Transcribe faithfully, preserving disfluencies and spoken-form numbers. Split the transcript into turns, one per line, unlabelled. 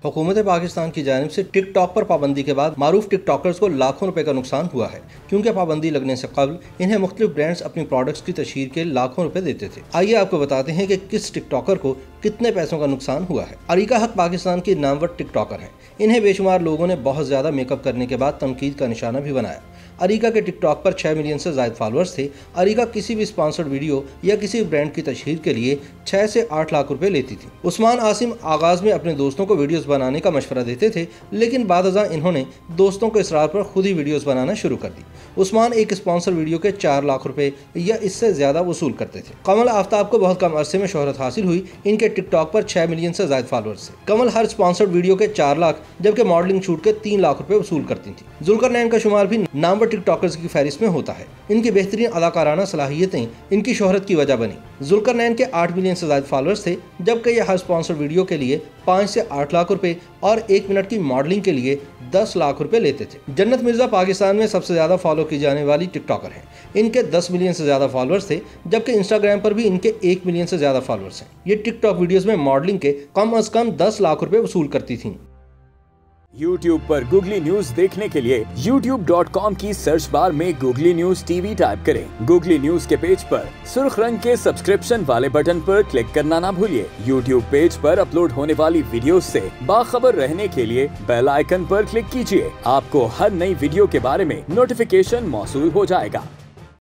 हुकूमत पाकिस्तान की जानिब से टिकटॉक पर पाबंदी के बाद मारूफ टिकटॉकर्स को लाखों रुपए का नुकसान हुआ है, क्योंकि पाबंदी लगने से कबल इन्हें मुख्तलिफ ब्रांड्स अपनी प्रोडक्ट्स की तशहीर के लाखों रुपए देते थे। आइए आपको बताते हैं कि किस टिकटॉकर को कितने पैसों का नुकसान हुआ है। अरीका हक पाकिस्तान की नामवर टिकटॉकर हैं। इन्हें बेशुमार लोगों ने बहुत ज्यादा मेकअप करने के बाद तनकीद का निशाना भी बनाया। अरीका के टिकटॉक पर छह मिलियन से ज्यादा फॉलोअर्स थे। अरीका किसी भी स्पॉन्सर्ड वीडियो या किसी ब्रांड की तशहीर के लिए छह से आठ लाख रुपए लेती थी। उस्मान आसिम आगाज में अपने दोस्तों को वीडियोस बनाने का मशवरा देते थे, लेकिन बादअज़ां इन्होंने दोस्तों के इसरार पर खुद ही वीडियोस बनाना शुरू कर दी। उस्मान एक स्पॉन्सर वीडियो के चार लाख रुपए या इससे ज्यादा वसूल करते थे। कमल आफ्ताब को बहुत कम अरसे में शोहरत हासिल हुई। इनके टिकटॉक पर छह मिलियन से ज्यादा फॉलोअर्स थे। कमल हर स्पॉन्सर्ड वीडियो के चार लाख जबकि मॉडलिंग शूट के तीन लाख रुपए वसूल करती थी। जुल्करनैन का शुमार भी नामवर टिकटॉकर्स की फहरिस्त में होता है। इनकी बेहतरीन अदाकाराना सलाहियतें इनकी शोहरत की वजह बनी। जुल्करनैन के आठ मिलियन से ज्यादा फॉलोअर्स थे, जबकि यह हर स्पॉन्सर वीडियो के लिए पाँच से आठ लाख रुपए और एक मिनट की मॉडलिंग के लिए दस लाख रुपए लेते थे। जन्नत मिर्जा पाकिस्तान में सबसे ज्यादा फॉलो की जाने वाली टिकटॉकर हैं। इनके दस मिलियन से ज्यादा फॉलोअर्स थे, जबकि इंस्टाग्राम पर भी इनके एक मिलियन से ज्यादा फॉलोअर्स हैं। ये टिकटॉक वीडियोस में मॉडलिंग के कम अज कम दस लाख रुपए वसूल करती थीं।
यूट्यूब पर गूगली न्यूज देखने के लिए यूट्यूब डॉट कॉम की सर्च बार में गूगली न्यूज टीवी टाइप करें। गूगली न्यूज के पेज पर सुर्ख रंग के सब्सक्रिप्शन वाले बटन पर क्लिक करना ना भूलिए। यूट्यूब पेज पर अपलोड होने वाली वीडियोस से बाखबर रहने के लिए बेल आइकन पर क्लिक कीजिए। आपको हर नई वीडियो के बारे में नोटिफिकेशन मौसूल हो जाएगा।